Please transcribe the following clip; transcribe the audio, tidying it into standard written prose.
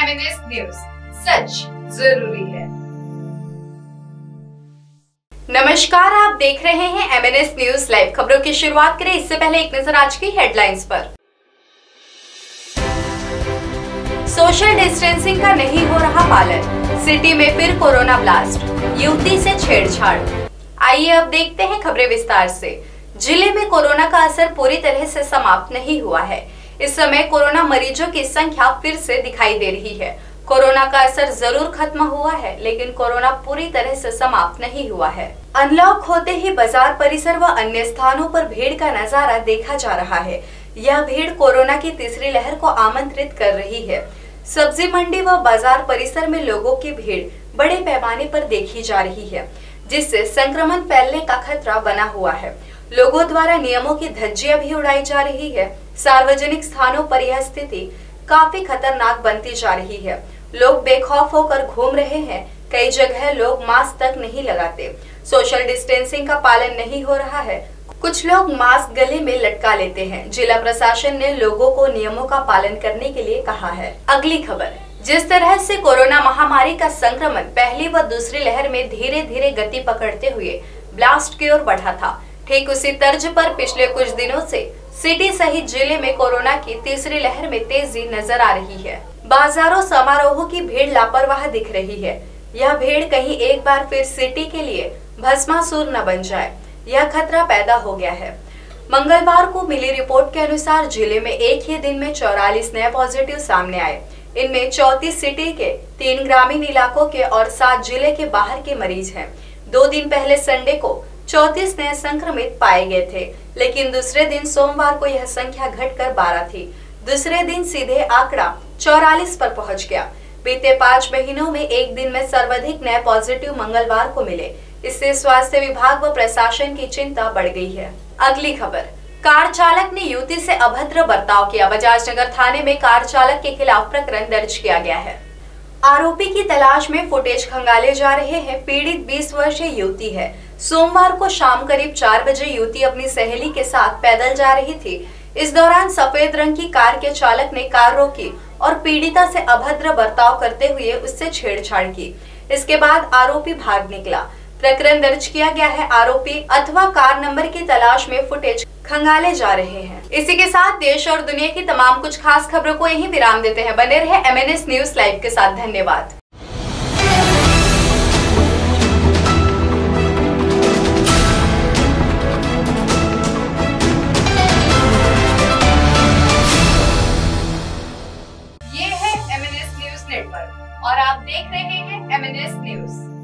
MNS news, सच जरूरी है। नमस्कार, आप देख रहे हैं MNS न्यूज लाइव। खबरों की शुरुआत करें इससे पहले एक नजर आज की हेडलाइंस पर। सोशल डिस्टेंसिंग का नहीं हो रहा पालन, सिटी में फिर कोरोना ब्लास्ट, युवती से छेड़छाड़। आइए अब देखते हैं खबरें विस्तार से। जिले में कोरोना का असर पूरी तरह से समाप्त नहीं हुआ है। इस समय कोरोना मरीजों की संख्या फिर से दिखाई दे रही है। कोरोना का असर जरूर खत्म हुआ है, लेकिन कोरोना पूरी तरह से समाप्त नहीं हुआ है। अनलॉक होते ही बाजार परिसर व अन्य स्थानों पर भीड़ का नजारा देखा जा रहा है। यह भीड़ कोरोना की तीसरी लहर को आमंत्रित कर रही है। सब्जी मंडी व बाजार परिसर में लोगों की भीड़ बड़े पैमाने पर देखी जा रही है, जिससे संक्रमण फैलने का खतरा बना हुआ है। लोगों द्वारा नियमों की धज्जियां भी उड़ाई जा रही है। सार्वजनिक स्थानों पर यह स्थिति काफी खतरनाक बनती जा रही है। लोग बेखौफ होकर घूम रहे हैं। कई जगह लोग मास्क तक नहीं लगाते। सोशल डिस्टेंसिंग का पालन नहीं हो रहा है। कुछ लोग मास्क गले में लटका लेते हैं। जिला प्रशासन ने लोगों को नियमों का पालन करने के लिए कहा है। अगली खबर, जिस तरह से कोरोना महामारी का संक्रमण पहली व दूसरी लहर में धीरे धीरे गति पकड़ते हुए ब्लास्ट की ओर बढ़ा था, ठीक उसी तर्ज पर पिछले कुछ दिनों से सिटी सहित जिले में कोरोना की तीसरी लहर में तेजी नजर आ रही है। बाजारों समारोहों की भीड़ लापरवाह दिख रही है। यह भीड़ कहीं एक बार फिर सिटी के लिए भस्मासुर न बन जाए, यह खतरा पैदा हो गया है। मंगलवार को मिली रिपोर्ट के अनुसार जिले में एक ही दिन में 44 नए पॉजिटिव सामने आए। इनमें 34 सिटी के, 3 ग्रामीण इलाकों के और 7 जिले के बाहर के मरीज हैं। 2 दिन पहले संडे को 34 नए संक्रमित पाए गए थे, लेकिन दूसरे दिन सोमवार को यह संख्या घटकर 12 थी। दूसरे दिन सीधे आंकड़ा 44 पर पहुंच गया। बीते 5 महीनों में एक दिन में सर्वाधिक नए पॉजिटिव मंगलवार को मिले। इससे स्वास्थ्य विभाग व प्रशासन की चिंता बढ़ गई है। अगली खबर, कार चालक ने युवती से अभद्र बर्ताव किया। बजाजनगर थाने में कार चालक के खिलाफ प्रकरण दर्ज किया गया है। आरोपी की तलाश में फुटेज खंगाले जा रहे हैं। पीड़ित 20 वर्षीय युवती है। सोमवार को शाम करीब 4 बजे युवती अपनी सहेली के साथ पैदल जा रही थी। इस दौरान सफेद रंग की कार के चालक ने कार रोकी और पीड़िता से अभद्र बर्ताव करते हुए उससे छेड़छाड़ की। इसके बाद आरोपी भाग निकला। प्रकरण दर्ज किया गया है। आरोपी अथवा कार नंबर की तलाश में फुटेज खंगाले जा रहे हैं। इसी के साथ देश और दुनिया की तमाम कुछ खास खबरों को यहीं विराम देते हैं। बने रहे MNS न्यूज लाइव के साथ। धन्यवाद। ये है MNS न्यूज नेटवर्क और आप देख रहे हैं MNS न्यूज।